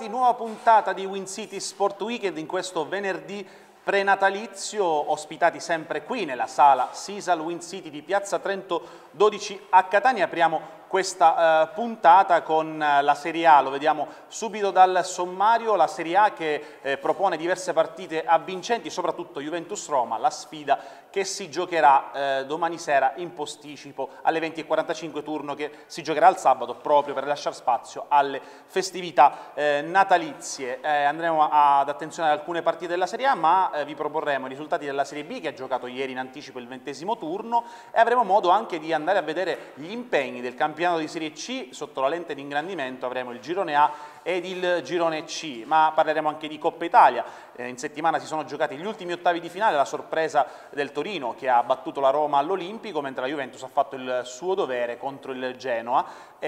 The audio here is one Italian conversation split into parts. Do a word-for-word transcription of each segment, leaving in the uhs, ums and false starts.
bentrovati, nuova puntata di Win City Sport Weekend in questo venerdì prenatalizio, ospitati sempre qui nella sala Sisal Win City di Piazza Trento dodici a Catania. Apriamo questa uh, puntata con uh, la Serie A, lo vediamo subito dal sommario, la Serie A che eh, propone diverse partite avvincenti, soprattutto Juventus-Roma, la sfida che si giocherà eh, domani sera in posticipo alle venti e quarantacinque, turno che si giocherà il sabato proprio per lasciare spazio alle festività eh, natalizie. Eh, andremo ad attenzionare alcune partite della Serie A, ma eh, vi proporremo i risultati della Serie B che ha giocato ieri in anticipo il ventesimo turno e avremo modo anche di andare a vedere gli impegni del campionato di Serie C. Sotto la lente di ingrandimento avremo il girone A ed il girone C, ma parleremo anche di Coppa Italia. Eh, in settimana si sono giocati gli ultimi ottavi di finale, la sorpresa del Torino che ha battuto la Roma all'Olimpico, mentre la Juventus ha fatto il suo dovere contro il Genoa.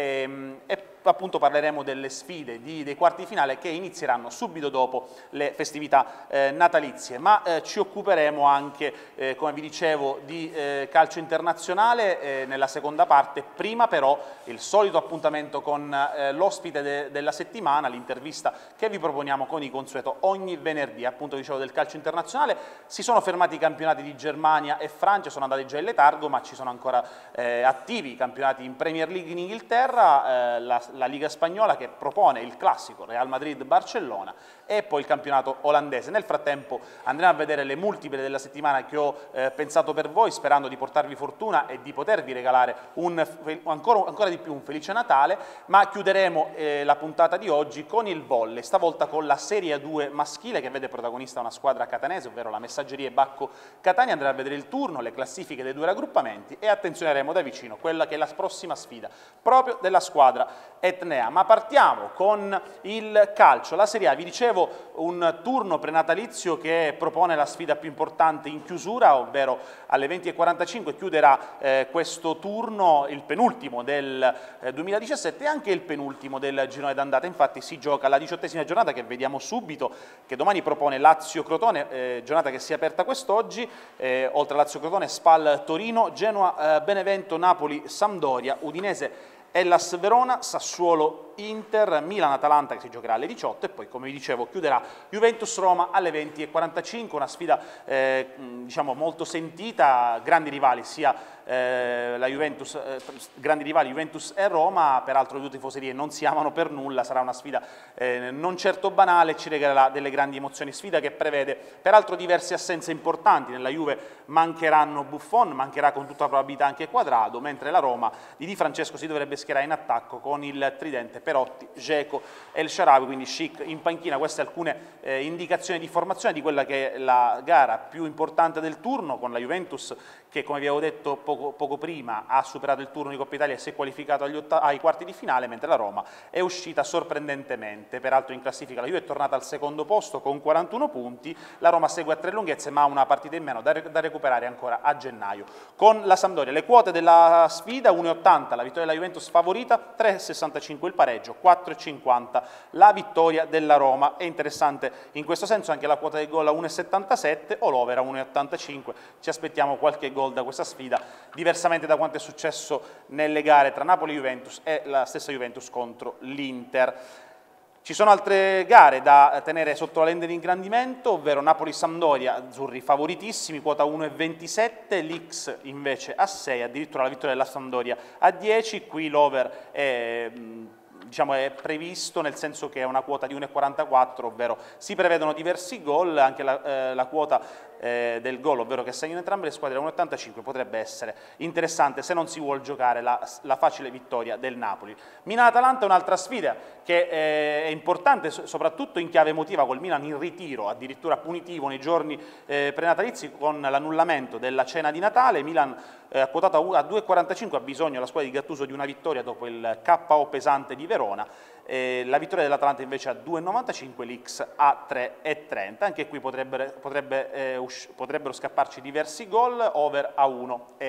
E, e appunto parleremo delle sfide di, dei quarti di finale che inizieranno subito dopo le festività eh, natalizie, ma eh, ci occuperemo anche, eh, come vi dicevo, di eh, calcio internazionale eh, nella seconda parte. Prima però il solito appuntamento con eh, l'ospite de della settimana, l'intervista che vi proponiamo con i consueto ogni venerdì. Appunto dicevo del calcio internazionale, si sono fermati i campionati di Germania e Francia, sono andati già in letargo, ma ci sono ancora eh, attivi i campionati in Premier League in Inghilterra, eh, la la Liga Spagnola che propone il classico Real Madrid-Barcellona e poi il campionato olandese. Nel frattempo andremo a vedere le multiple della settimana che ho eh, pensato per voi, sperando di portarvi fortuna e di potervi regalare un, ancora, ancora di più un felice Natale, ma chiuderemo eh, la puntata di oggi con il volley, stavolta con la Serie A due maschile che vede protagonista una squadra catanese, ovvero la Messaggeria Bacco Catania. Andremo a vedere il turno, le classifiche dei due raggruppamenti e attenzioneremo da vicino quella che è la prossima sfida proprio della squadra etnea. Ma partiamo con il calcio, la Serie A. Vi dicevo, un turno prenatalizio che propone la sfida più importante in chiusura, ovvero alle venti e quarantacinque chiuderà eh, questo turno, il penultimo del eh, duemiladiciassette e anche il penultimo del girone d'andata. Infatti si gioca la diciottesima giornata che vediamo subito, che domani propone Lazio-Crotone, eh, giornata che si è aperta quest'oggi, eh, oltre a Lazio-Crotone, Spal-Torino, Genoa-Benevento, Napoli-Sampdoria, Udinese Hellas Verona, Sassuolo Inter, Milan-Atalanta che si giocherà alle diciotto e poi, come vi dicevo, chiuderà Juventus-Roma alle venti e quarantacinque, una sfida eh, diciamo molto sentita, grandi rivali sia eh, la Juventus, eh, grandi rivali Juventus e Roma, peraltro le due tifoserie non si amano per nulla, sarà una sfida eh, non certo banale, ci regalerà delle grandi emozioni, sfida che prevede peraltro diverse assenze importanti. Nella Juve mancheranno Buffon, mancherà con tutta probabilità anche Quadrado, mentre la Roma di Di Francesco si dovrebbe schierare in attacco con il tridente Perotti, Dzeko e El Shaarawy, quindi Schick in panchina. Queste alcune eh, indicazioni di formazione di quella che è la gara più importante del turno, con la Juventus che, come vi avevo detto poco, poco prima, ha superato il turno di Coppa Italia e si è qualificato agli ai quarti di finale, mentre la Roma è uscita sorprendentemente. Peraltro in classifica la Juve è tornata al secondo posto con quarantuno punti, la Roma segue a tre lunghezze ma ha una partita in meno da, da recuperare ancora a gennaio. Con la Sampdoria le quote della sfida: uno e ottanta la vittoria della Juventus favorita, tre e sessantacinque il pareggio, quattro e cinquanta la vittoria della Roma. È interessante in questo senso anche la quota del gol a uno e settantasette o l'over a uno e ottantacinque. Ci aspettiamo qualche gol da questa sfida, diversamente da quanto è successo nelle gare tra Napoli e Juventus e la stessa Juventus contro l'Inter. Ci sono altre gare da tenere sotto la lente di ingrandimento, ovvero Napoli-Sampdoria, azzurri favoritissimi, quota uno e ventisette, l'X invece a sei, addirittura la vittoria della Sampdoria a dieci. Qui l'over è, diciamo, è previsto, nel senso che è una quota di uno e quarantaquattro, ovvero si prevedono diversi gol, anche la, eh, la quota eh, del gol, ovvero che segnano entrambe le squadre a uno e ottantacinque, potrebbe essere interessante se non si vuol giocare la, la facile vittoria del Napoli. Milan-Atalanta è un'altra sfida che eh, è importante soprattutto in chiave emotiva, col Milan in ritiro, addirittura punitivo nei giorni eh, prenatalizi con l'annullamento della cena di Natale. Milan eh, ha quotato a due e quarantacinque, ha bisogno la squadra di Gattuso di una vittoria dopo il K O pesante di Verona. Eh, la vittoria dell'Atalanta invece a due e novantacinque, l'X a tre e trenta. Anche qui potrebbe, potrebbe, eh, potrebbero scapparci diversi gol, over a uno e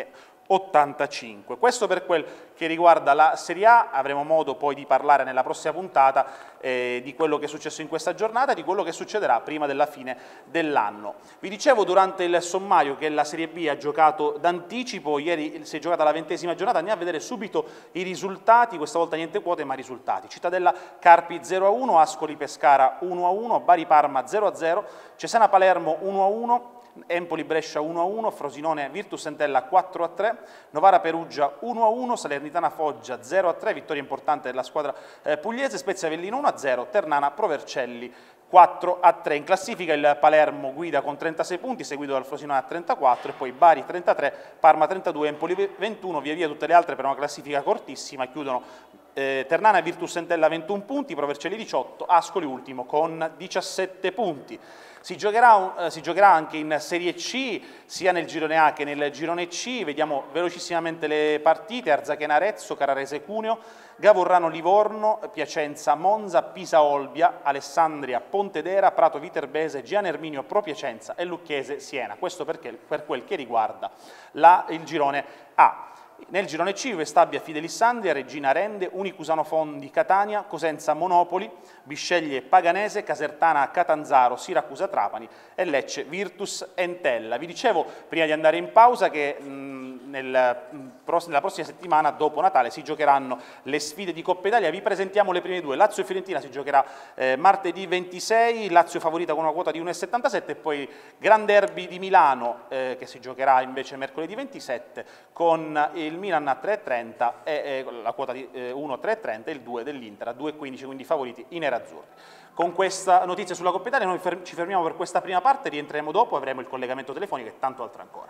ottantacinque. Questo per quel che riguarda la Serie A. Avremo modo poi di parlare nella prossima puntata eh, di quello che è successo in questa giornata e di quello che succederà prima della fine dell'anno. Vi dicevo durante il sommario che la Serie B ha giocato d'anticipo, ieri si è giocata la ventesima giornata, andiamo a vedere subito i risultati, questa volta niente quote ma risultati. Cittadella Carpi zero a uno, Ascoli Pescara uno a uno, Bari Parma zero a zero, Cesena Palermo uno a uno, Empoli Brescia uno a uno, Frosinone Virtus Entella quattro a tre, Novara Perugia uno a uno, Salernitana Foggia zero a tre, vittoria importante della squadra eh, pugliese, Spezia Avellino uno a zero, Ternana Provercelli quattro a tre. In classifica il Palermo guida con trentasei punti, seguito dal Frosinone a trentaquattro, e poi Bari trentatré, Parma trentadue, Empoli ventuno, via via tutte le altre per una classifica cortissima. Chiudono eh, Ternana e Virtus Entella ventuno punti, Provercelli diciotto, Ascoli ultimo con diciassette punti. Si giocherà, eh, si giocherà anche in Serie C, sia nel girone A che nel girone C. Vediamo velocissimamente le partite: Arzachena Arezzo, Carrarese Cuneo, Gavorrano Livorno, Piacenza Monza, Pisa Olbia, Alessandria Pontedera, Prato Viterbese, Gian Erminio Pro Piacenza e Lucchese Siena. Questo perché, per quel che riguarda la, il girone A. Nel girone C, Vestabia Fidelissandria, Regina Rende, Unicusano Fondi Catania, Cosenza Monopoli, Bisceglie Paganese, Casertana Catanzaro, Siracusa Trapani e Lecce Virtus Entella. Vi dicevo prima di andare in pausa che mh, nel, mh, nella prossima settimana, dopo Natale, si giocheranno le sfide di Coppa Italia. Vi presentiamo le prime due. Lazio e Fiorentina si giocherà eh, martedì ventisei, Lazio favorita con una quota di uno virgola settantasette, e poi Gran Derby di Milano eh, che si giocherà invece mercoledì ventisette con il Milan a tre virgola trenta e eh, la quota di eh, uno virgola trecentotrenta e il due dell'Inter a due virgola quindici, quindi favoriti i nerazzurri. Con questa notizia sulla Coppa Italia noi fer- ci fermiamo per questa prima parte, rientreremo dopo, avremo il collegamento telefonico e tanto altro ancora.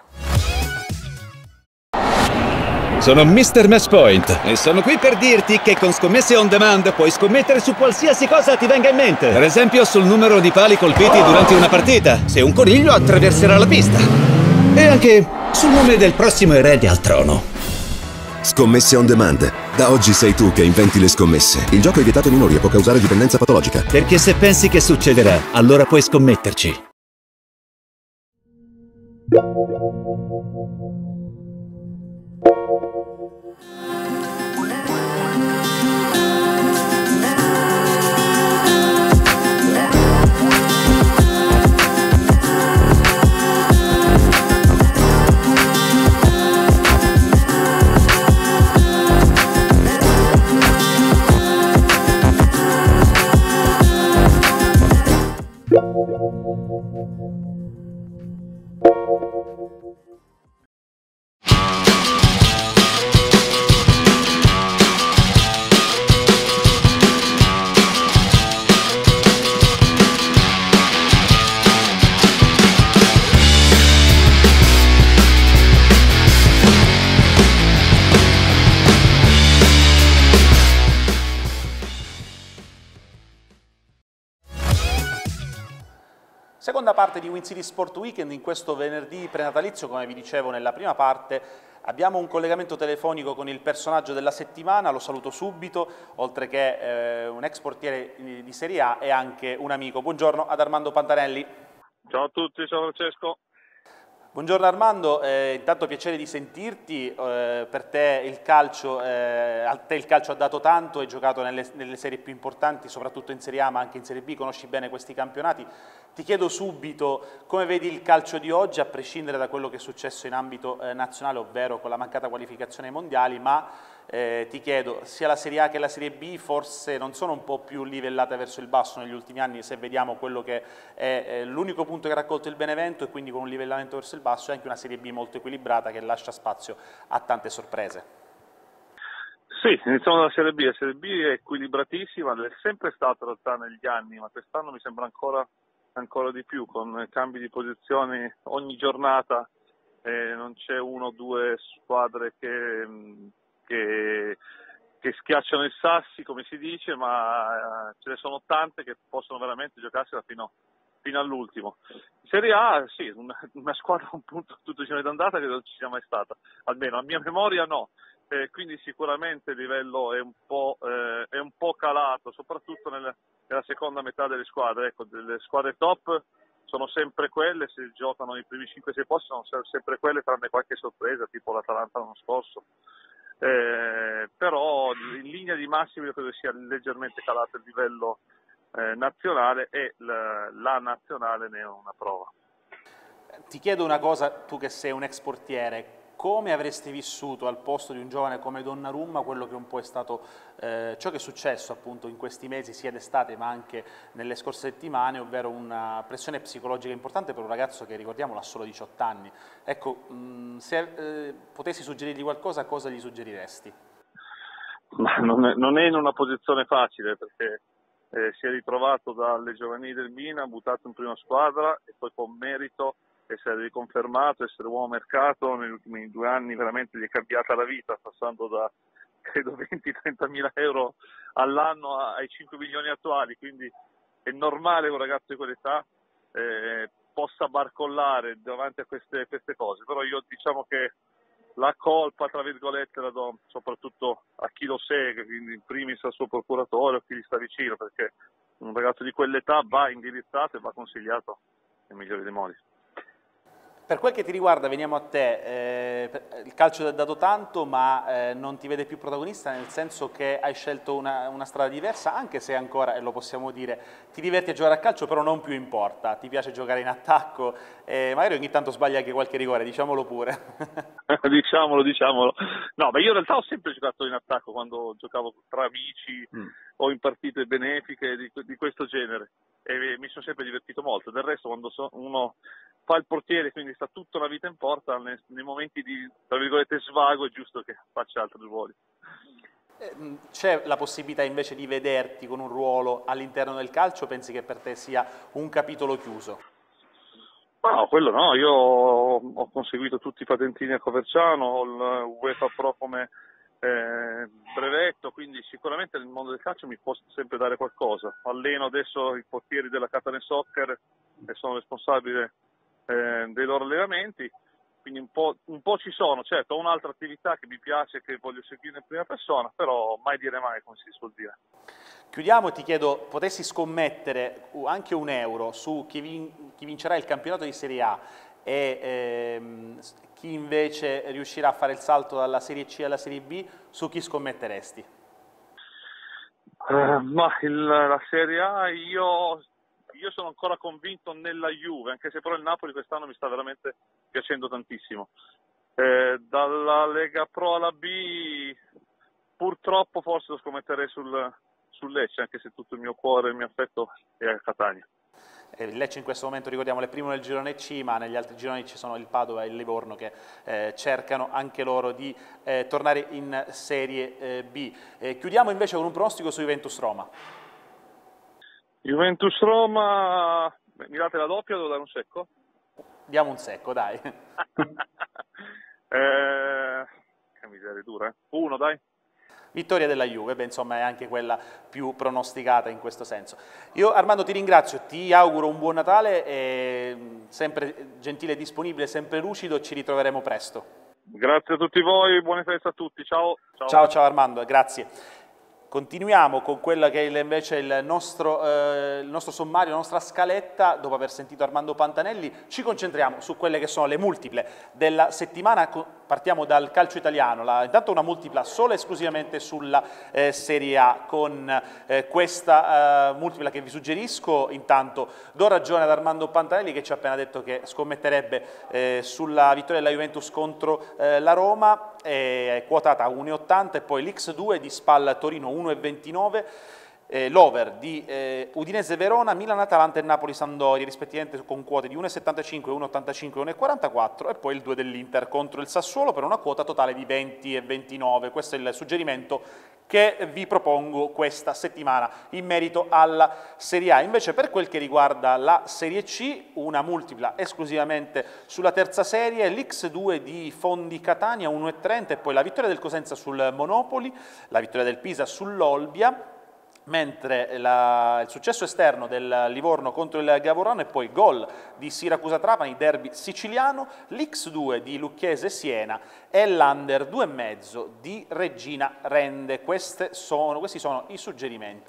Sono mister Matchpoint e sono qui per dirti che con Scommesse On Demand puoi scommettere su qualsiasi cosa ti venga in mente. Per esempio sul numero di pali colpiti durante una partita, se un coniglio attraverserà la pista, e anche sul nome del prossimo erede al trono. Scommesse On Demand. Da oggi sei tu che inventi le scommesse. Il gioco è vietato ai minori e può causare dipendenza patologica. Perché se pensi che succederà, allora puoi scommetterci. Seconda parte di Win City Sport Weekend. In questo venerdì prenatalizio, come vi dicevo nella prima parte, abbiamo un collegamento telefonico con il personaggio della settimana. Lo saluto subito, oltre che eh, un ex portiere di Serie A e anche un amico. Buongiorno ad Armando Pantanelli. Ciao a tutti, ciao Francesco. Buongiorno Armando, eh, intanto piacere di sentirti. Eh, per te il calcio, eh, a te il calcio ha dato tanto, hai giocato nelle, nelle serie più importanti, soprattutto in Serie A ma anche in Serie B, conosci bene questi campionati. Ti chiedo subito come vedi il calcio di oggi, a prescindere da quello che è successo in ambito eh, nazionale, ovvero con la mancata qualificazione ai mondiali, ma eh, ti chiedo, sia la Serie A che la Serie B forse non sono un po' più livellate verso il basso negli ultimi anni, se vediamo quello che è eh, l'unico punto che ha raccolto il Benevento, e quindi con un livellamento verso il basso, e anche una Serie B molto equilibrata che lascia spazio a tante sorprese. Sì, iniziamo dalla Serie B. La Serie B è equilibratissima, è sempre stata in realtà negli anni, ma quest'anno mi sembra ancora, ancora di più, con cambi di posizioni ogni giornata. Eh, non c'è uno o due squadre che, che, che schiacciano i sassi, come si dice, ma eh, ce ne sono tante che possono veramente giocarsela fino, fino all'ultimo. In Serie A, sì, una, una squadra un punto tutto il girone d'andata che non ci sia mai stata, almeno a mia memoria no. Eh, quindi sicuramente il livello è un po', eh, è un po' calato, soprattutto nel, nella seconda metà delle squadre. Ecco, delle squadre top sono sempre quelle, se giocano i primi cinque sei posti sono sempre quelle, tranne qualche sorpresa, tipo l'Atalanta l'anno scorso. Eh, però in linea di massima io credo sia leggermente calato il livello eh, nazionale e la, la nazionale ne è una prova. Ti chiedo una cosa, tu che sei un ex portiere, come avresti vissuto al posto di un giovane come Donnarumma quello che un po' è stato eh, ciò che è successo appunto in questi mesi, sia d'estate ma anche nelle scorse settimane, ovvero una pressione psicologica importante per un ragazzo che, ricordiamolo, ha solo diciotto anni. Ecco, mh, se eh, potessi suggerirgli qualcosa, cosa gli suggeriresti? Ma non è, non è in una posizione facile, perché eh, si è ritrovato dalle giovanili del Milan, buttato in prima squadra e poi con merito essere riconfermato, essere uomo mercato. Negli ultimi due anni veramente gli è cambiata la vita, passando da credo venti trenta mila euro all'anno ai cinque milioni attuali, quindi è normale che un ragazzo di quell'età eh, possa barcollare davanti a queste, queste cose, però io diciamo che la colpa, tra virgolette, la do soprattutto a chi lo segue, quindi in primis al suo procuratore o chi gli sta vicino, perché un ragazzo di quell'età va indirizzato e va consigliato nel migliore dei modi. Per quel che ti riguarda, veniamo a te, eh, il calcio ti ha dato tanto, ma eh, non ti vede più protagonista, nel senso che hai scelto una, una strada diversa, anche se ancora, e lo possiamo dire, ti diverti a giocare a calcio, però non più importa, ti piace giocare in attacco, e magari ogni tanto sbagli anche qualche rigore, diciamolo pure. diciamolo, diciamolo. No, ma io in realtà ho sempre giocato in attacco quando giocavo tra amici mm. o in partite benefiche di, di questo genere, e mi sono sempre divertito molto. Del resto, quando so, uno fa il portiere, quindi sta tutta la vita in porta, nei, nei momenti di, tra virgolette, svago è giusto che faccia altri ruoli. C'è la possibilità invece di vederti con un ruolo all'interno del calcio? Pensi che per te sia un capitolo chiuso? No, quello no, io ho, ho conseguito tutti i patentini a Coverciano, ho il UEFA Pro come eh, brevetto, quindi sicuramente nel mondo del calcio mi può sempre dare qualcosa. Alleno adesso i portieri della Catania Soccer e sono responsabile eh, dei loro allenamenti, quindi un po', un po' ci sono. Certo, ho un'altra attività che mi piace, che voglio seguire in prima persona, però mai dire mai, come si suol dire. Chiudiamo e ti chiedo, potessi scommettere anche un euro su chi, vin chi vincerà il campionato di Serie A e ehm, chi invece riuscirà a fare il salto dalla Serie C alla Serie B, su chi scommetteresti? Uh, ma il, la Serie A io, io sono ancora convinto nella Juve, anche se però il Napoli quest'anno mi sta veramente piacendo tantissimo. Eh, dalla Lega Pro alla B purtroppo forse lo scommetterei sul, sul Lecce, anche se tutto il mio cuore e il mio affetto è a Catania. Il Lecce in questo momento, ricordiamo, è primo nel girone C, ma negli altri gironi ci sono il Padova e il Livorno che eh, cercano anche loro di eh, tornare in Serie eh, B. Eh, chiudiamo invece con un pronostico su Juventus-Roma. Juventus-Roma, mi date la doppia o devo dare un secco? Diamo un secco, dai. eh, che miseria dura, eh? Uno, dai. Vittoria della Juve, beh, insomma è anche quella più pronosticata in questo senso. Io Armando ti ringrazio, ti auguro un buon Natale, e sempre gentile e disponibile, sempre lucido, ci ritroveremo presto. Grazie a tutti voi, buone feste a tutti, ciao. Ciao, ciao, ciao Armando, grazie. Continuiamo con quello che è invece il nostro, eh, il nostro sommario, la nostra scaletta. Dopo aver sentito Armando Pantanelli ci concentriamo su quelle che sono le multiple della settimana. Partiamo dal calcio italiano, la, intanto una multipla solo e esclusivamente sulla eh, Serie A, con eh, questa eh, multipla che vi suggerisco. Intanto do ragione ad Armando Pantanelli che ci ha appena detto che scommetterebbe eh, sulla vittoria della Juventus contro eh, la Roma, è quotata a uno virgola ottanta, e poi l'X due di Spal Torino uno virgola ventinove, eh, l'over di eh, Udinese Verona, Milan Atalanta e Napoli Sampdoria, rispettivamente con quote di uno virgola settantacinque, uno virgola ottantacinque e uno virgola quarantaquattro, e poi il due dell'Inter contro il Sassuolo per una quota totale di venti virgola ventinove. Questo è il suggerimento che vi propongo questa settimana in merito alla Serie A. Invece per quel che riguarda la Serie C, una multipla esclusivamente sulla terza serie, l'X due di Fondi Catania uno virgola trenta, e poi la vittoria del Cosenza sul Monopoli, la vittoria del Pisa sull'Olbia, mentre la, il successo esterno del Livorno contro il Gavorano, e poi gol di Siracusa-Trapani, derby siciliano, l'X due di Lucchese Siena e l'Under due virgola cinque di Regina Rende. Queste sono, questi sono i suggerimenti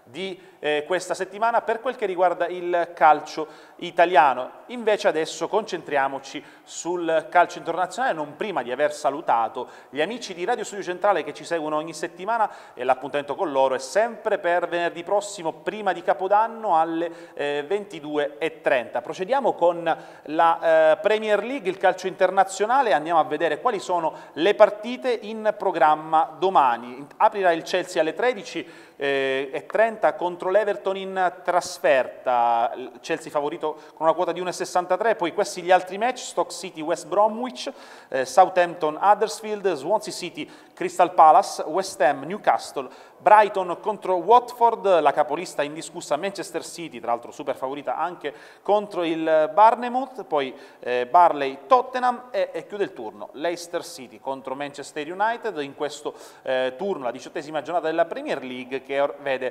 di eh, questa settimana per quel che riguarda il calcio italiano. Invece adesso concentriamoci sul calcio internazionale, non prima di aver salutato gli amici di Radio Studio Centrale che ci seguono ogni settimana, e l'appuntamento con loro è sempre per venerdì prossimo prima di Capodanno alle eh, ventidue e trenta. Procediamo con la eh, Premier League, il calcio internazionale, andiamo a vedere quali sono le partite in programma domani. Aprirà il Chelsea alle tredici e trenta contro l'Everton in trasferta, Chelsea favorito con una quota di uno virgola sessantatré, poi questi gli altri match: Stoke City West Bromwich, eh, Southampton Huddersfield, Swansea City Crystal Palace, West Ham Newcastle, Brighton contro Watford, la capolista indiscussa Manchester City, tra l'altro super favorita anche contro il Bournemouth, poi eh, Burnley Tottenham e, e chiude il turno Leicester City contro Manchester United in questo eh, turno, la diciottesima giornata della Premier League, che vede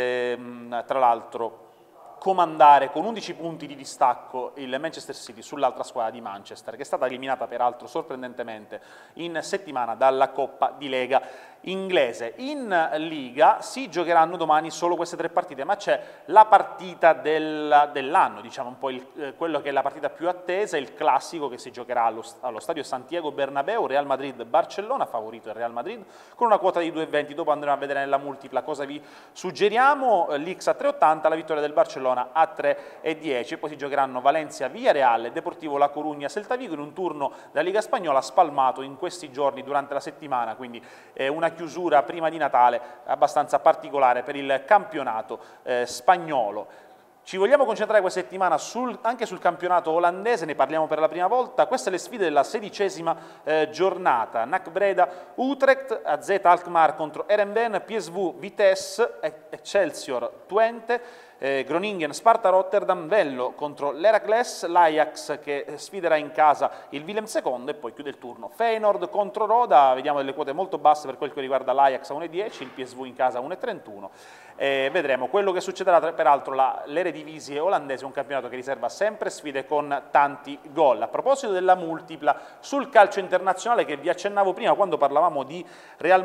ehm, tra l'altro comandare con undici punti di distacco il Manchester City sull'altra squadra di Manchester, che è stata eliminata peraltro sorprendentemente in settimana dalla Coppa di Lega inglese. In Liga si giocheranno domani solo queste tre partite, ma c'è la partita del, dell'anno, diciamo un po' il, eh, quello che è la partita più attesa, il classico che si giocherà allo, allo stadio Santiago Bernabéu, Real Madrid-Barcellona, favorito il Real Madrid, con una quota di due virgola venti, dopo andremo a vedere nella multipla cosa vi suggeriamo, l'X a tre virgola ottanta, la vittoria del Barcellona a tre virgola dieci, poi si giocheranno Valencia-Villarreal, Deportivo La Coruña-Celta Vigo in un turno della Liga Spagnola spalmato in questi giorni durante la settimana, quindi eh, una chiusura prima di Natale abbastanza particolare per il campionato eh, spagnolo. Ci vogliamo concentrare questa settimana sul, anche sul campionato olandese, ne parliamo per la prima volta. Queste le sfide della sedicesima eh, giornata: N A C Breda Utrecht, A Z Alkmaar contro Heerenveen, P S V Vitesse, Excelsior Twente, Eh, Groningen Sparta Rotterdam, Vello contro l'Heracles, l'Ajax che sfiderà in casa il Willem secondo e poi chiude il turno Feyenoord contro Roda. Vediamo delle quote molto basse per quel che riguarda l'Ajax a uno virgola dieci, il P S V in casa a uno virgola trentuno. Eh, vedremo quello che succederà. Peraltro l'Eredivisie olandese è un campionato che riserva sempre sfide con tanti gol. A proposito della multipla sul calcio internazionale che vi accennavo prima quando parlavamo di Real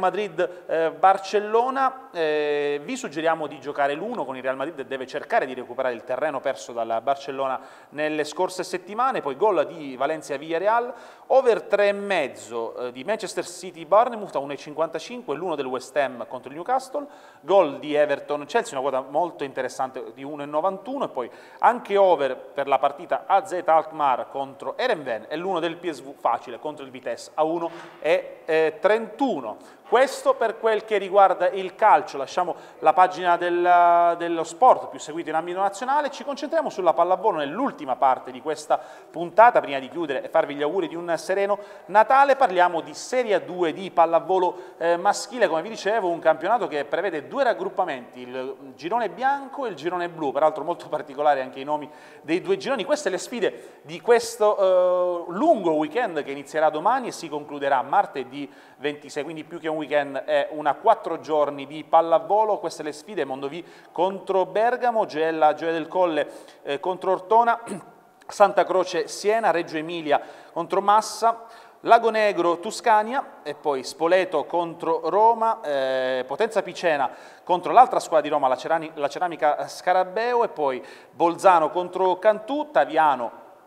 Madrid-Barcellona, eh, eh, vi suggeriamo di giocare l'uno con il Real Madrid, deve cercare di recuperare il terreno perso dalla Barcellona nelle scorse settimane, poi gol di Valencia-Villarreal, over tre e mezzo eh, di Manchester City-Bournemouth a uno virgola cinquantacinque, l'uno del West Ham contro il Newcastle, gol di Everton-Chelsea, una quota molto interessante di uno virgola novantuno, e poi anche over per la partita A Z Alkmaar contro Heerenveen e l'uno del P S V facile contro il Vitesse a uno virgola trentuno. Questo per quel che riguarda il calcio. Lasciamo la pagina del, dello sport più seguito in ambito nazionale, ci concentriamo sulla pallavolo nell'ultima parte di questa puntata. Prima di chiudere e farvi gli auguri di un sereno Natale, parliamo di Serie A due di pallavolo eh, maschile. Come vi dicevo, un campionato che prevede due raggruppamenti, il girone bianco e il girone blu, peraltro molto particolari anche i nomi dei due gironi. Queste le sfide di questo eh, lungo weekend che inizierà domani e si concluderà martedì ventisei, quindi più che un weekend è una quattro giorni di pallavolo. Queste le sfide: Mondovì contro Bergamo, Gela Gioia del Colle eh, contro Ortona, Santa Croce Siena, Reggio Emilia contro Massa, Lago Negro Tuscania e poi Spoleto contro Roma, eh, Potenza Picena contro l'altra squadra di Roma, la, Cerani, la Ceramica Scarabeo, e poi Bolzano contro Cantù, Taviano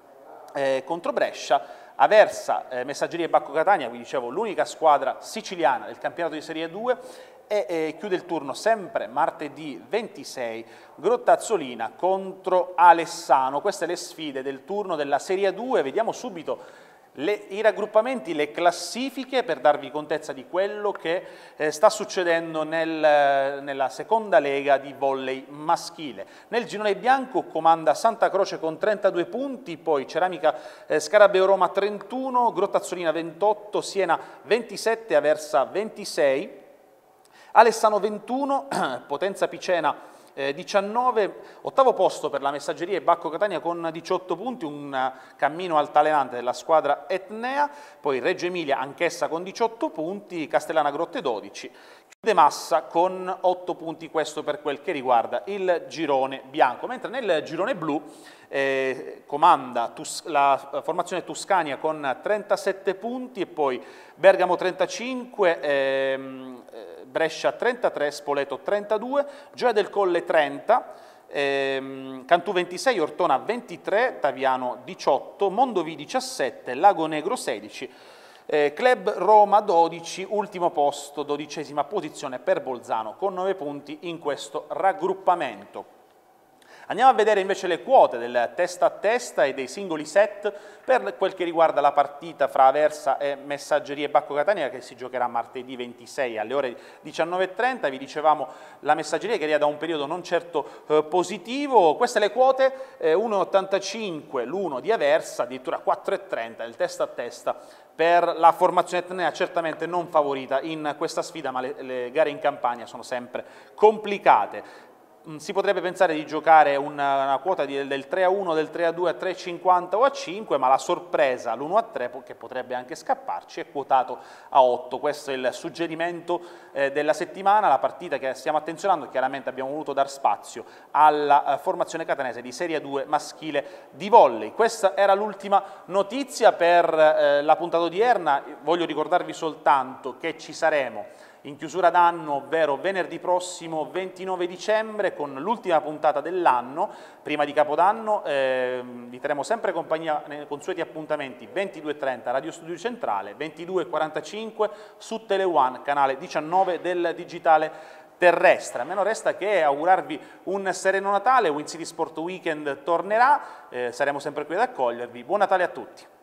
eh, contro Brescia, Aversa, eh, Messaggeria e Bacco Catania, vi dicevo l'unica squadra siciliana del campionato di Serie due, e eh, chiude il turno sempre martedì ventisei, Grottazzolina contro Alessano. Queste le sfide del turno della Serie due. Vediamo subito Le, i raggruppamenti, le classifiche, per darvi contezza di quello che eh, sta succedendo nel, nella seconda lega di volley maschile. Nel girone bianco comanda Santa Croce con trentadue punti, poi Ceramica eh, Scarabeo Roma trentuno, Grottazzolina ventotto, Siena ventisette, Aversa ventisei, Alessano ventuno, Potenza Picena Eh, diciannove, ottavo posto per la Messaggeria e Bacco Catania con diciotto punti, un cammino altalenante della squadra etnea, poi Reggio Emilia anch'essa con diciotto punti, Castellana Grotte dodici. De Massa con otto punti, questo per quel che riguarda il girone bianco, mentre nel girone blu eh, comanda Tus la formazione Tuscania con trentasette punti e poi Bergamo trentacinque, ehm, Brescia trentatré, Spoleto trentadue, Gioia del Colle trenta, ehm, Cantù ventisei, Ortona ventitré, Taviano diciotto, Mondovì diciassette, Lago Negro sedici, Eh, Club Roma dodici, ultimo posto, dodicesima posizione per Bolzano con nove punti in questo raggruppamento. Andiamo a vedere invece le quote del testa a testa e dei singoli set per quel che riguarda la partita fra Aversa e Messaggeria Bacco Catania, che si giocherà martedì ventisei alle ore diciannove e trenta. Vi dicevamo la Messaggeria che arriva da un periodo non certo eh, positivo. Queste le quote, eh, uno virgola ottantacinque l'uno di Aversa, addirittura quattro virgola trenta il testa a testa per la formazione etnea, certamente non favorita in questa sfida, ma le, le gare in Campania sono sempre complicate. Si potrebbe pensare di giocare una, una quota di, del tre a uno, del tre a due, a tre virgola cinquanta o a cinque, ma la sorpresa, l'uno a tre, che potrebbe anche scapparci, è quotato a otto. Questo è il suggerimento eh, della settimana, la partita che stiamo attenzionando. Chiaramente abbiamo voluto dar spazio alla eh, formazione catanese di Serie due maschile di volley. Questa era l'ultima notizia per eh, la puntata odierna. Voglio ricordarvi soltanto che ci saremo in chiusura d'anno, ovvero venerdì prossimo ventinove dicembre, con l'ultima puntata dell'anno, prima di Capodanno. Eh, vi terremo sempre compagnia nei consueti appuntamenti ventidue e trenta Radio Studio Centrale, ventidue e quarantacinque su Tele One, canale diciannove del digitale terrestre. A me non resta che augurarvi un sereno Natale. Win City Sport Weekend tornerà, eh, saremo sempre qui ad accogliervi. Buon Natale a tutti!